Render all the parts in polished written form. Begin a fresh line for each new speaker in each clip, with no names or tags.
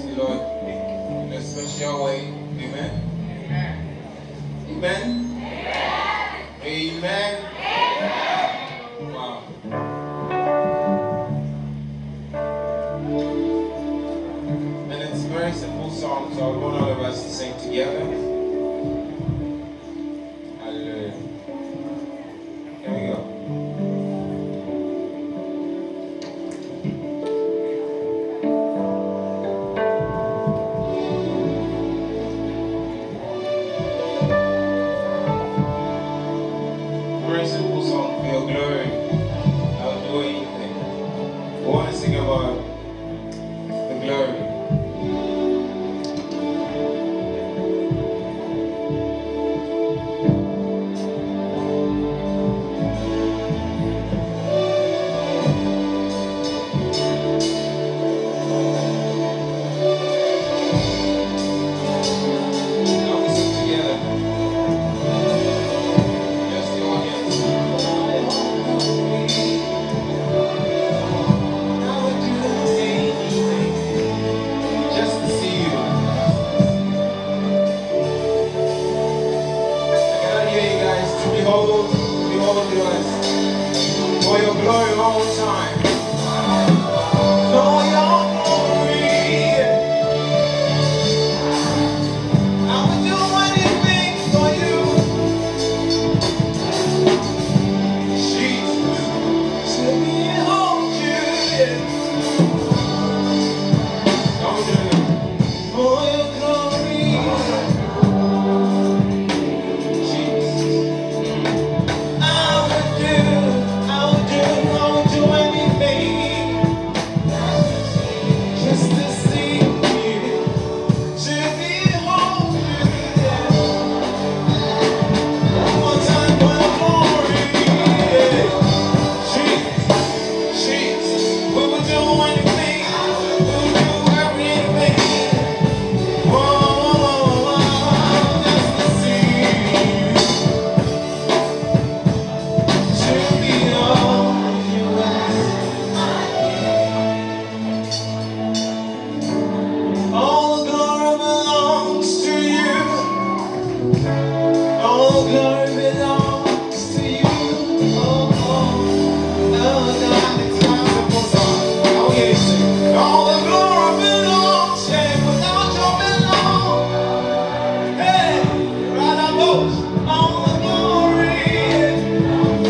the Lord in a special way. Amen. Amen. Amen. Wow. And it's a very simple song, so I want all of us to sing together. Hallelujah. Here we go. Very simple song for your glory. I'll do anything. I want to sing about the glory. Now we sing together. Just the audience. I would do anything just to see you. I cannot hear you guys. To behold you us for your glory all the time. For your glory, I would do anything for you. Jesus, to behold you, yeah. Don't do it. For your glory, Jesus, I would do anything just to see you, to behold you, yeah. One more time for the glory, yeah. Jesus, Jesus, we would do anything, we would do everything, just to see you, to behold you all the glory belongs to you. All the glory belongs to you. Oh, oh, oh, God, it's my simple song. Oh, yeah, sing. All the glory belongs, yeah, without your belong. Hey, right on those. All the glory.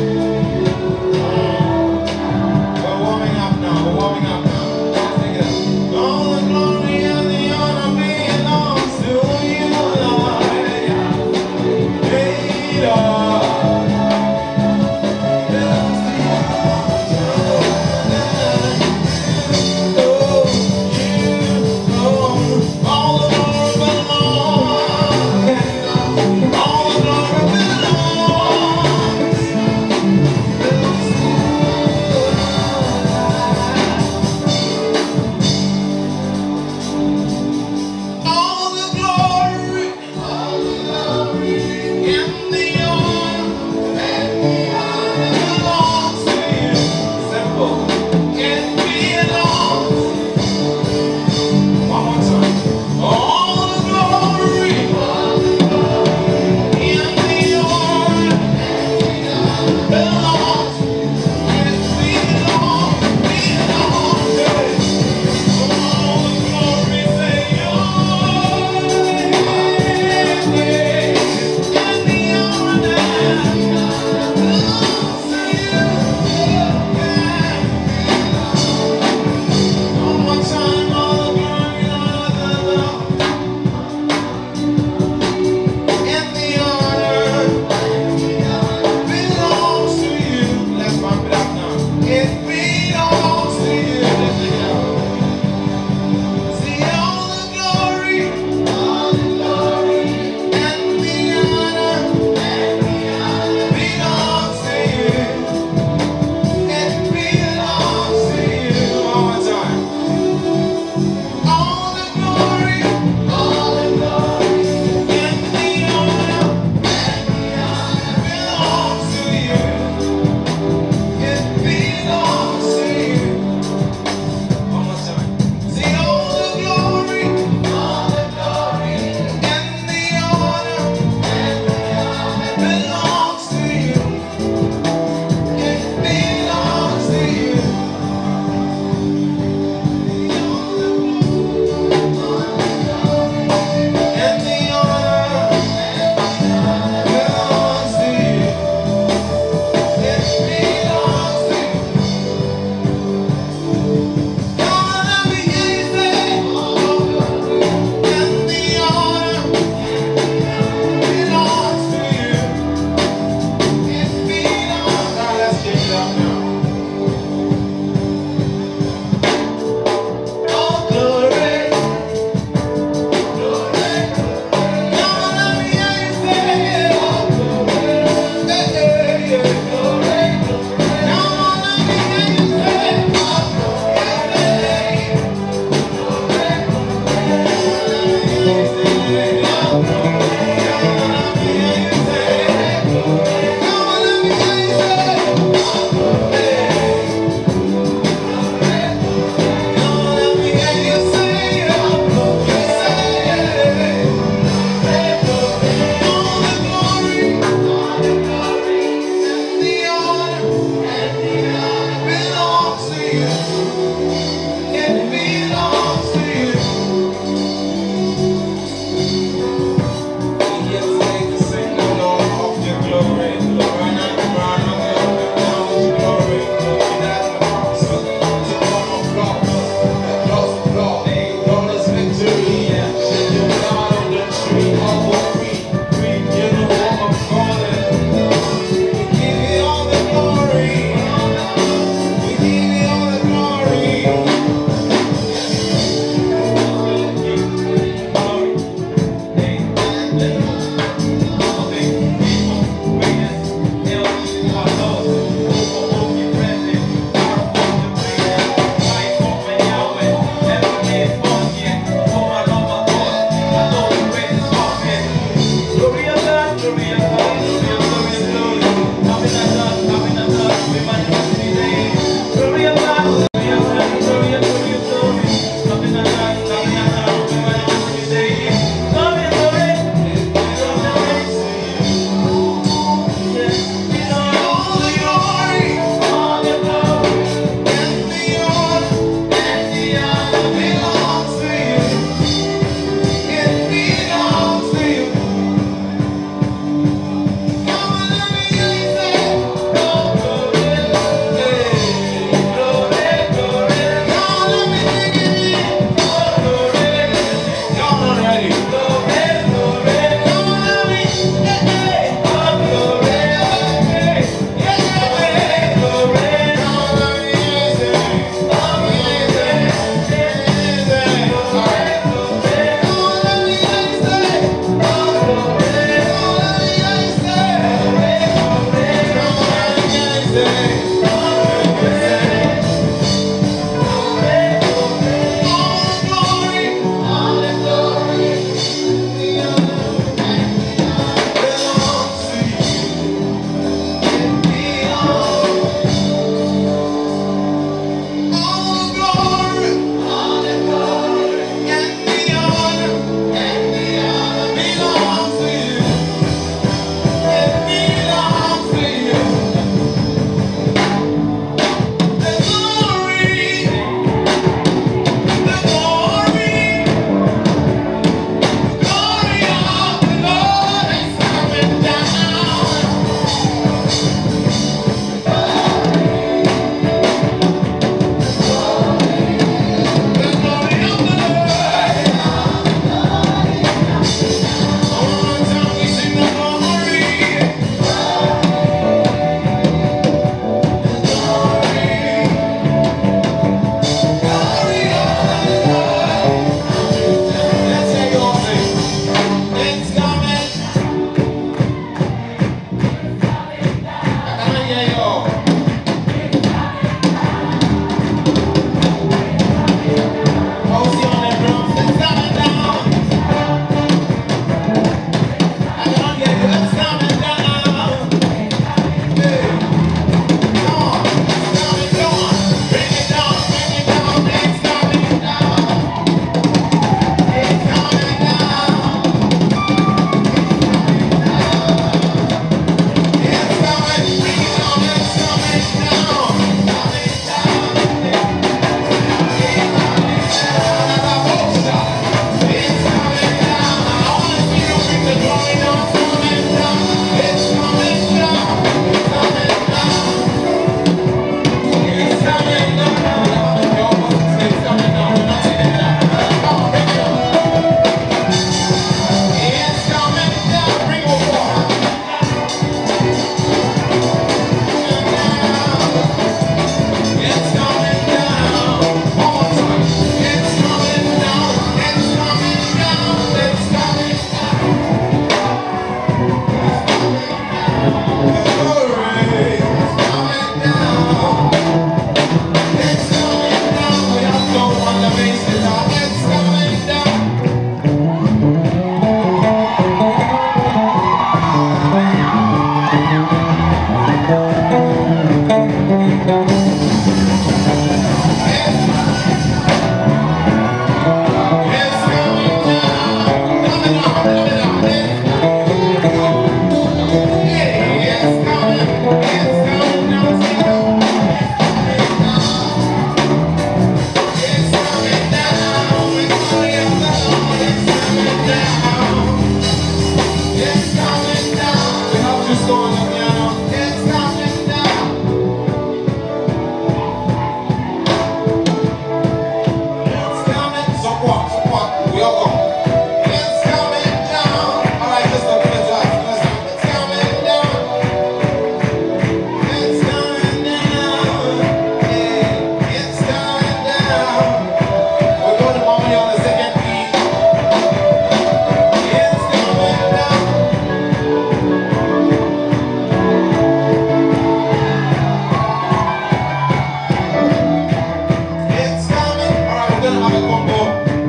We're warming up now. We're warming up now. Let's take it up. All the glory and the honor belongs to you, Lord. Hey, Lord. Belongs to you. Oh,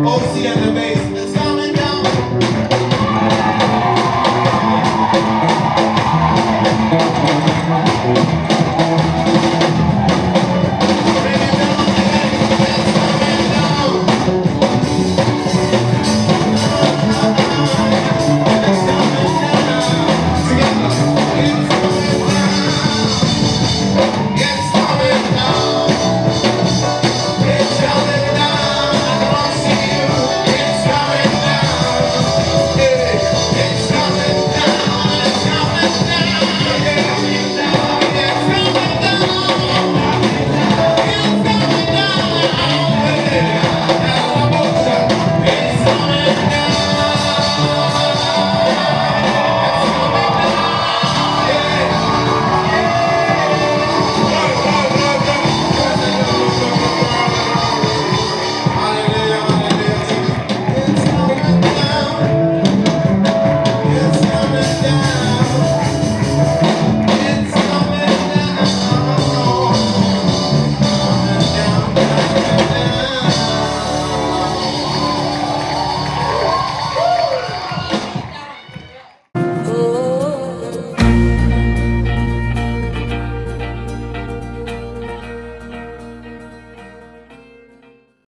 OC and the bass.